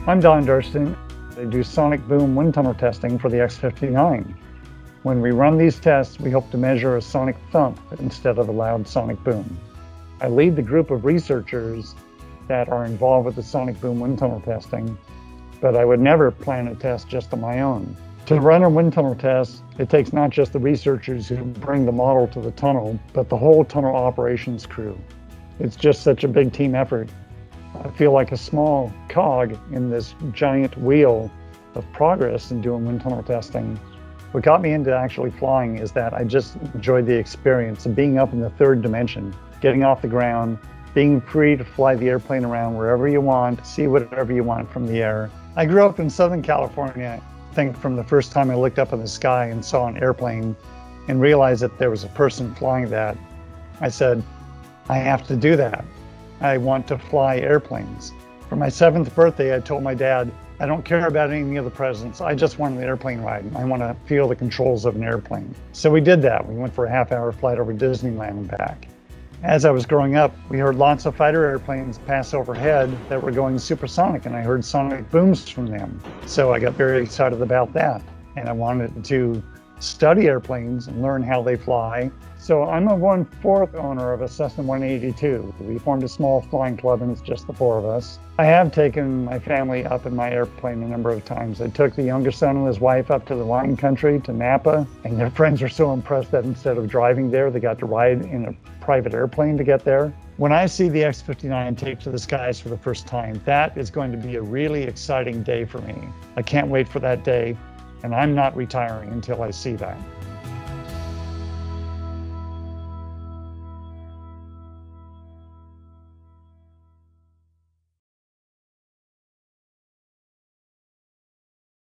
I'm Don Durston. I do sonic boom wind tunnel testing for the X-59. When we run these tests, we hope to measure a sonic thump instead of a loud sonic boom. I lead the group of researchers that are involved with the sonic boom wind tunnel testing, but I would never plan a test just on my own. To run a wind tunnel test, it takes not just the researchers who bring the model to the tunnel, but the whole tunnel operations crew. It's just such a big team effort. I feel like a small cog in this giant wheel of progress in doing wind tunnel testing. What got me into actually flying is that I just enjoyed the experience of being up in the third dimension, getting off the ground, being free to fly the airplane around wherever you want, see whatever you want from the air. I grew up in Southern California. I think from the first time I looked up in the sky and saw an airplane and realized that there was a person flying that, I said, I have to do that. I want to fly airplanes. For my 7th birthday, I told my dad, I don't care about any of the presents. I just want an airplane ride. I want to feel the controls of an airplane. So we did that. We went for a half-hour flight over Disneyland and back. As I was growing up, we heard lots of fighter airplanes pass overhead that were going supersonic, and I heard sonic booms from them. So I got very excited about that. And I wanted to study airplanes and learn how they fly. So I'm a 1/4 owner of a Cessna 182. We formed a small flying club and it's just the 4 of us. I have taken my family up in my airplane a number of times. I took the younger son and his wife up to the wine country, to Napa, and their friends were so impressed that instead of driving there, they got to ride in a private airplane to get there. When I see the X-59 take to the skies for the first time, that is going to be a really exciting day for me. I can't wait for that day, and I'm not retiring until I see that.